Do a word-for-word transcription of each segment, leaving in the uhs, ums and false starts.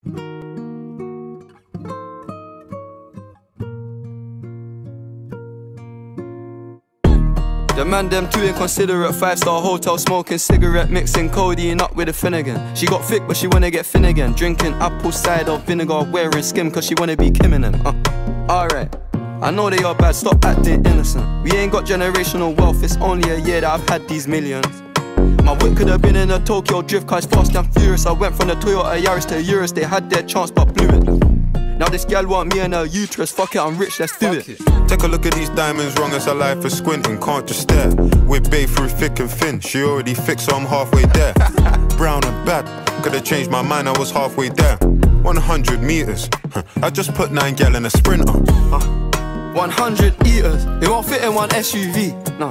The man them too inconsiderate, five-star hotel smoking cigarette, mixing codeine up with a Finnegan. She got thick but she wanna get thin again, drinking apple cider vinegar, wearing skim cause she wanna be Kim and them. uh, Alright, I know they are bad, stop acting innocent. We ain't got generational wealth, it's only a year that I've had these millions. My whip could have been in a Tokyo drift car, it's fast and furious. I went from the Toyota Yaris to Urus, they had their chance but blew it. Now this gal want me and her uterus, fuck it, I'm rich, let's do it. it. Take a look at these diamonds, wrong as her life is squinting, can't just stare. We're bae through thick and thin, she already fixed so I'm halfway there. Brown and bad, could've changed my mind, I was halfway there. one hundred meters, I just put nine gal in a sprinter. uh, one hundred eaters, it won't fit in one S U V, no.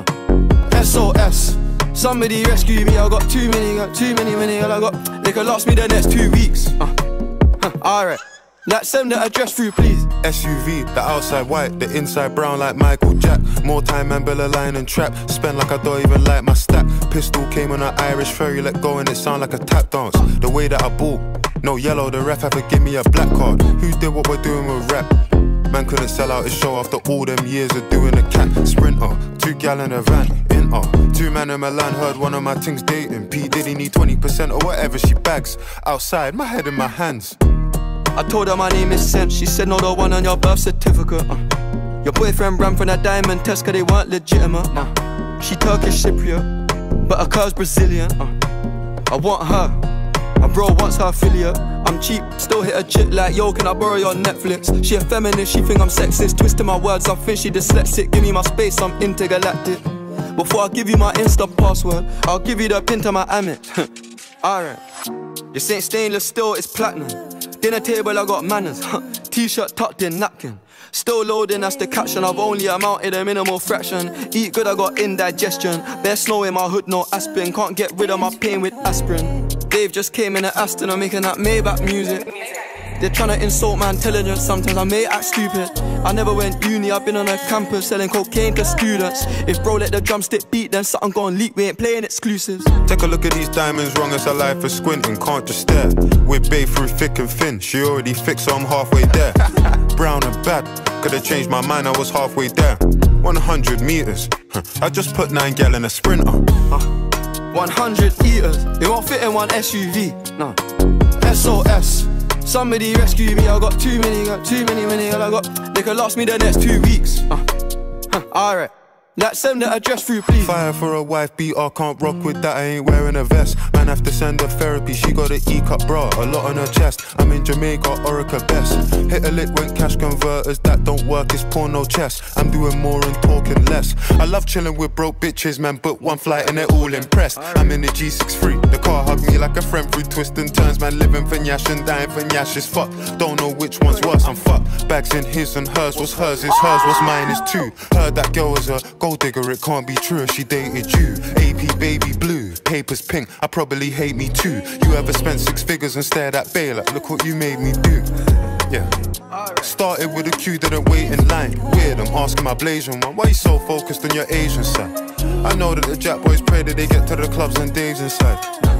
S O S, somebody rescue me, I got too many, got too many, many, I got, they could last me the next two weeks. uh, huh, Alright. Like, send the address through, please. S U V, the outside white, the inside brown like Michael Jack. More time and Bella line and trap. Spend like I don't even like my stack. Pistol came on an Irish ferry, let go and it sound like a tap dance. The way that I bought, no yellow, the ref had to give me a black card. Who did what we're doing with rap? Man couldn't sell out his show after all them years of doing a cat. Sprinter, two gal in a van, in uh, two man in Milan, heard one of my things dating. P Diddy need twenty percent or whatever she bags. Outside, my head in my hands. I told her my name is Sen, she said no, the one on your birth certificate. uh. Your boyfriend ran from that diamond test cause they weren't legitimate. uh. She Turkish Cypriot, but her curves Brazilian. uh. I want her, my bro wants her affiliate. I'm cheap, still hit a chick like, yo, can I borrow your Netflix? She a feminist, she think I'm sexist, twisting my words, I think she dyslexic. Give me my space, I'm intergalactic. Before I give you my Insta password, I'll give you the pin to my Amex. Alright, this ain't stainless steel, it's platinum. Dinner table, I got manners. T-shirt tucked in, napkin. Still loading, that's the caption. I've only amounted a minimal fraction. Eat good, I got indigestion. Bare snow in my hood, no aspirin. Can't get rid of my pain with aspirin. Dave just came in at Aston, I'm making that Maybach music. They're trying to insult my intelligence, sometimes I may act stupid. I never went uni, I've been on a campus selling cocaine to students. If bro let the drumstick beat, then something gon' leak, we ain't playing exclusives. Take a look at these diamonds, wrong as her life is squinting, can't just stare. We're bae through thick and thin, she already fixed so I'm halfway there. Brown and bad, could've changed my mind, I was halfway there. one hundred meters, I just put nine gal in a sprinter. uh, one hundred eaters, it won't fit in one S U V, no. S O S, somebody rescue me, I got too many, got too many, many, I got, they could last me the next two weeks. uh, huh, Alright, like, send the address through, please. Fire for a wife beater, can't rock with that, I ain't wearing a vest. Man have to send her therapy, she got an E-cup bra, a lot on her chest. I'm in Jamaica, Orica best. Hit a lick when cash converters, that don't work, it's porno chess. I'm doing more and talking less. I love chilling with broke bitches, man, but one flight and they're all impressed. I'm in the G six three, the car hugged me like a friend through twists and turns. Man living for Nyash and dying for Nyash is fucked. Don't know which one's worse, I'm fucked. Bags in his and hers, what's hers is hers, what's mine is too. Heard that girl was a gold digger, it can't be true if she dated you. A P baby blue, papers pink, I probably hate me too. You ever spent six figures and stared at Bay like, look what you made me do. Yeah. Started with a queue, didn't wait in line. Weird, I'm asking my Blasian one, why you so focused on your Asian side? I know that the Jack boys pray that they get to the clubs and Dave's inside.